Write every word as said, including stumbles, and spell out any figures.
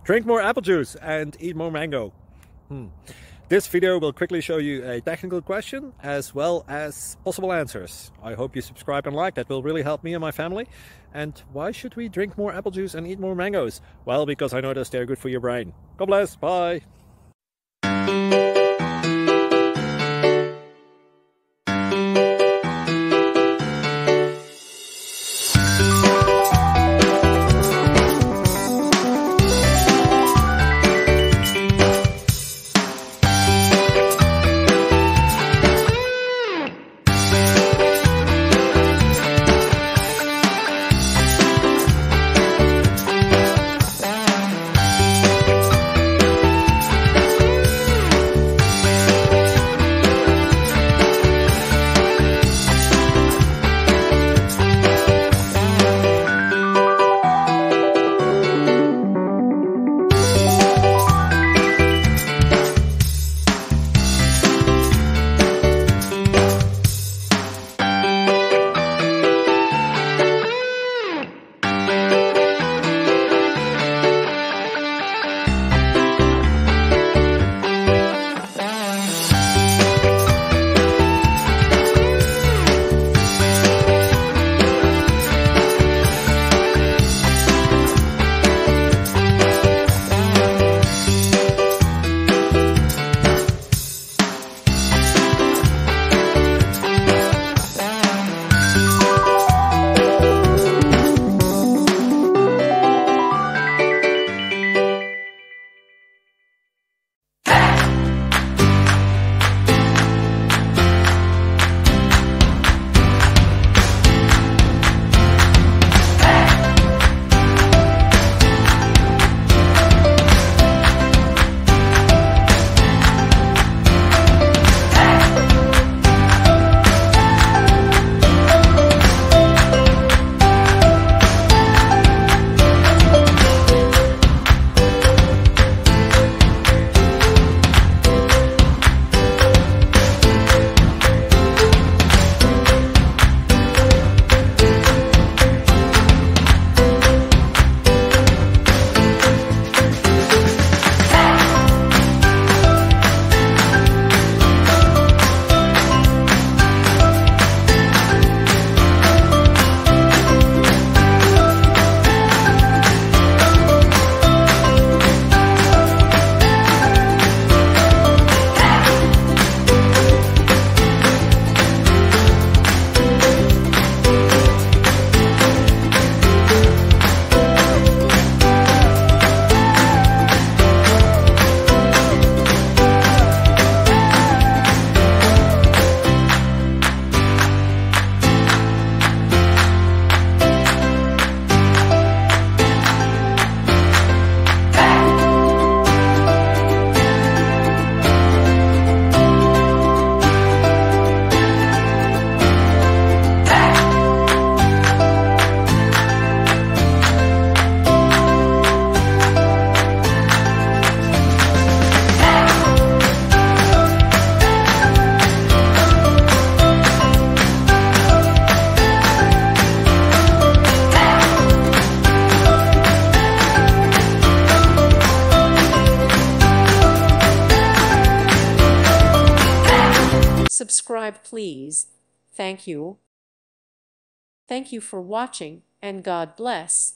Drink more apple juice and eat more mango. Hmm. This video will quickly show you a technical question as well as possible answers. I hope you subscribe and like, that will really help me and my family. And why should we drink more apple juice and eat more mangoes? Well, because I noticed they're good for your brain. God bless, bye! Subscribe, please. Thank you. Thank you for watching, and God bless.